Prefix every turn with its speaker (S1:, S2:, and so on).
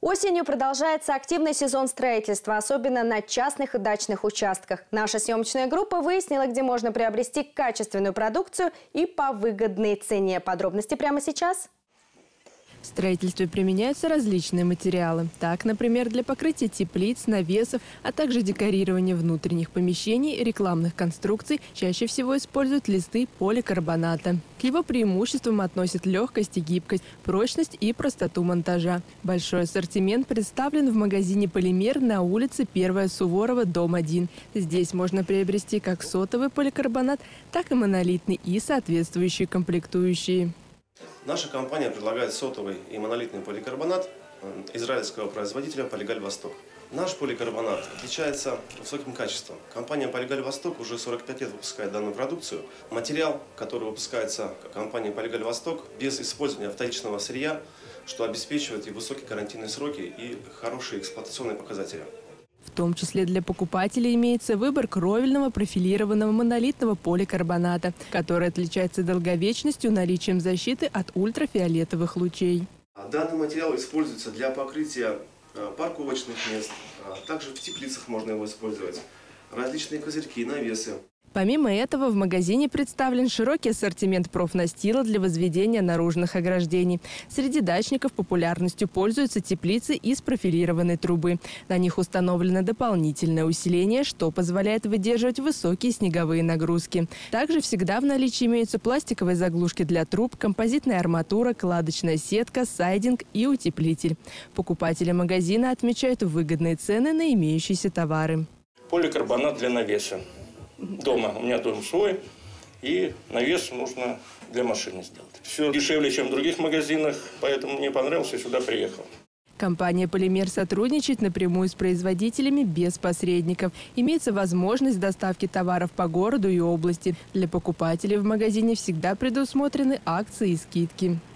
S1: Осенью продолжается активный сезон строительства, особенно на частных и дачных участках. Наша съемочная группа выяснила, где можно приобрести качественную продукцию и по выгодной цене. Подробности прямо сейчас.
S2: В строительстве применяются различные материалы. Так, например, для покрытия теплиц, навесов, а также декорирования внутренних помещений, рекламных конструкций чаще всего используют листы поликарбоната. К его преимуществам относят легкость и гибкость, прочность и простоту монтажа. Большой ассортимент представлен в магазине «Полимер» на улице 1 Суворова, дом 1. Здесь можно приобрести как сотовый поликарбонат, так и монолитный и соответствующие комплектующие.
S3: Наша компания предлагает сотовый и монолитный поликарбонат израильского производителя «Полигаль Восток». Наш поликарбонат отличается высоким качеством. Компания «Полигаль Восток» уже 45 лет выпускает данную продукцию. Материал, который выпускается компанией «Полигаль Восток», без использования вторичного сырья, что обеспечивает и высокие гарантийные сроки, и хорошие эксплуатационные показатели.
S2: В том числе для покупателей имеется выбор кровельного профилированного монолитного поликарбоната, который отличается долговечностью, наличием защиты от ультрафиолетовых лучей.
S3: Данный материал используется для покрытия парковочных мест, также в теплицах можно его использовать, различные козырьки, навесы.
S2: Помимо этого, в магазине представлен широкий ассортимент профнастила для возведения наружных ограждений. Среди дачников популярностью пользуются теплицы из профилированной трубы. На них установлено дополнительное усиление, что позволяет выдерживать высокие снеговые нагрузки. Также всегда в наличии имеются пластиковые заглушки для труб, композитная арматура, кладочная сетка, сайдинг и утеплитель. Покупатели магазина отмечают выгодные цены на имеющиеся товары.
S4: Поликарбонат для навеса. Дома, у меня дом свой, и навес нужно для машины сделать. Все дешевле, чем в других магазинах, поэтому мне понравилось, я сюда приехал.
S2: Компания «Полимер» сотрудничает напрямую с производителями без посредников. Имеется возможность доставки товаров по городу и области. Для покупателей в магазине всегда предусмотрены акции и скидки.